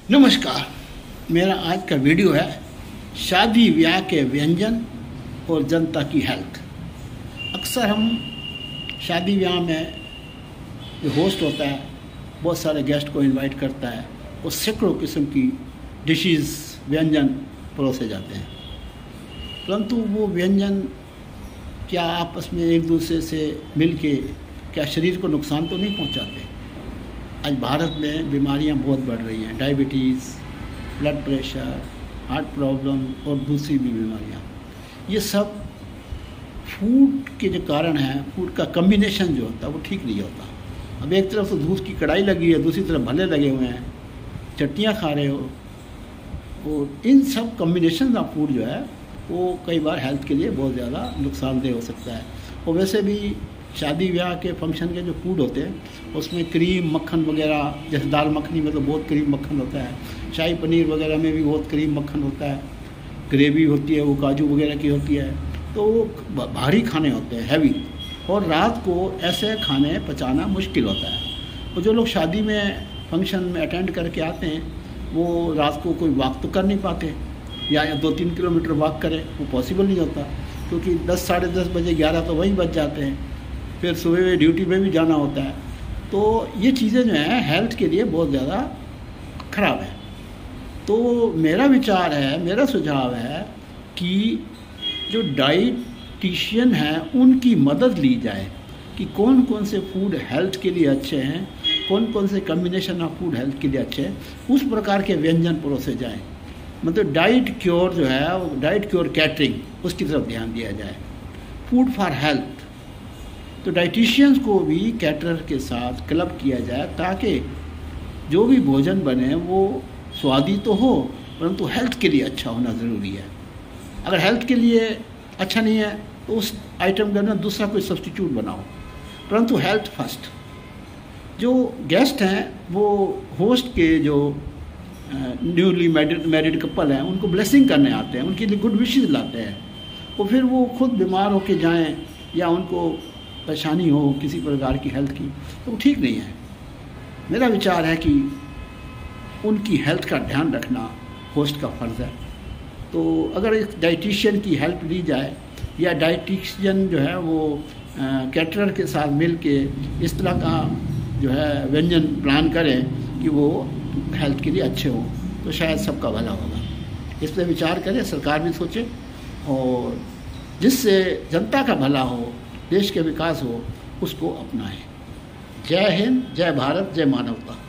नमस्कार। मेरा आज का वीडियो है शादी ब्याह के व्यंजन और जनता की हेल्थ। अक्सर हम शादी ब्याह में जो होस्ट होता है बहुत सारे गेस्ट को इनवाइट करता है और सैकड़ों किस्म की डिशेस व्यंजन परोसे जाते हैं, परंतु वो व्यंजन क्या आपस में एक दूसरे से मिलके क्या शरीर को नुकसान तो नहीं पहुंचाते? आज भारत में बीमारियां बहुत बढ़ रही हैं, diabetes, blood pressure, heart problem और दूसरी भी बीमारियां। ये सब फूड के जो कारण हैं, फूड का कम्बिनेशन जो होता है वो ठीक नहीं होता। अब एक तरफ तो दूध की कढ़ाई लगी है, दूसरी तरफ भले लगे हुए हैं, चटनियाँ खा रहे हो, और इन सब कम्बिनेशन ऑफ फूड जो है वो कई बार हेल्थ के लिए बहुत ज़्यादा नुकसानदेह हो सकता है। और वैसे भी शादी ब्याह के फंक्शन के जो फूड होते हैं उसमें क्रीम मक्खन वगैरह, जैसे दाल मखनी में तो बहुत क्रीम मक्खन होता है, शाही पनीर वगैरह में भी बहुत क्रीम मक्खन होता है, ग्रेवी होती है वो काजू वगैरह की होती है, तो वो भारी खाने होते हैं, हैवी, और रात को ऐसे खाने पचाना मुश्किल होता है। और जो लोग शादी में फंक्शन में अटेंड करके आते हैं वो रात को कोई वॉक तो कर नहीं पाते, या 2-3 किलोमीटर वॉक करें, वो पॉसिबल नहीं होता, क्योंकि 10 साढ़े 10 बजे 11 तो वहीं बज जाते हैं, फिर सुबह ड्यूटी पे भी जाना होता है। तो ये चीज़ें जो हैं हेल्थ के लिए बहुत ज़्यादा ख़राब है। तो मेरा विचार है, मेरा सुझाव है कि जो डाइटिशियन हैं उनकी मदद ली जाए कि कौन कौन से फूड हेल्थ के लिए अच्छे हैं, कौन कौन से कम्बिनेशन ऑफ फूड हेल्थ के लिए अच्छे हैं, उस प्रकार के व्यंजन परोसे जाएँ। मतलब डाइट क्योर जो है, वो डाइट क्योर कैटरिंग, उसकी तरफ ध्यान दिया जाए। फूड फॉर हेल्थ, तो डाइटिशियंस को भी कैटरर के साथ क्लब किया जाए ताकि जो भी भोजन बने वो स्वादी तो हो, परंतु हेल्थ के लिए अच्छा होना ज़रूरी है। अगर हेल्थ के लिए अच्छा नहीं है तो उस आइटम का ना दूसरा कोई सब्स्टिट्यूट बनाओ, परंतु हेल्थ फर्स्ट। जो गेस्ट हैं वो होस्ट के जो न्यूली मैरिड कपल हैं उनको ब्लेसिंग करने आते हैं, उनके लिए गुड विशेस लाते हैं, और फिर वो खुद बीमार होके जाएं या उनको परेशानी हो किसी प्रकार की हेल्थ की, तो वो ठीक नहीं है। मेरा विचार है कि उनकी हेल्थ का ध्यान रखना होस्ट का फ़र्ज़ है। तो अगर एक डाइटिशियन की हेल्प ली जाए या डाइटिशियन जो है वो कैटरर के साथ मिल के इस तरह का जो है व्यंजन प्लान करें कि वो हेल्थ के लिए अच्छे हों, तो शायद सबका भला होगा। इस पर विचार करें, सरकार भी सोचे, और जिससे जनता का भला हो, देश के विकास हो, उसको अपनाएं। जय हिंद, जय भारत, जय मानवता।